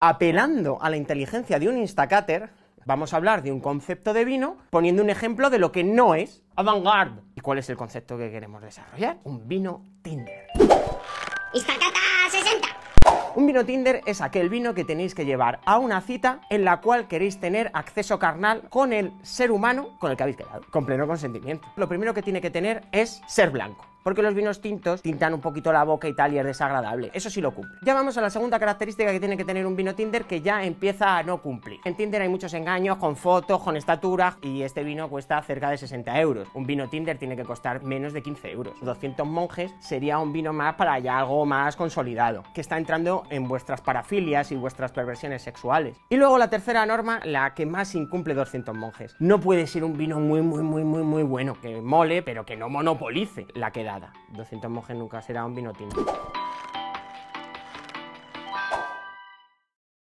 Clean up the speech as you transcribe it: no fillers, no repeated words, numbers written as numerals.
apelando a la inteligencia de un Instacater, vamos a hablar de un concepto de vino poniendo un ejemplo de lo que no es avant-garde. ¿Y cuál es el concepto que queremos desarrollar? Un vino Tinder. Instacata 60. Un vino Tinder es aquel vino que tenéis que llevar a una cita en la cual queréis tener acceso carnal con el ser humano con el que habéis quedado, con pleno consentimiento. Lo primero que tiene que tener es ser blanco, porque los vinos tintos tintan un poquito la boca y tal y es desagradable. Eso sí lo cumple. Ya vamos a la segunda característica que tiene que tener un vino Tinder, que ya empieza a no cumplir. En Tinder hay muchos engaños con fotos, con estatura, y este vino cuesta cerca de 60 euros. Un vino Tinder tiene que costar menos de 15 euros. 200 monjes sería un vino más para ya algo más consolidado, que está entrando en vuestras parafilias y vuestras perversiones sexuales. Y luego la tercera norma, la que más incumple 200 monjes. No puede ser un vino muy bueno, que mole, pero que no monopolice la quedada. 200 monjes nunca será un vino Tinder.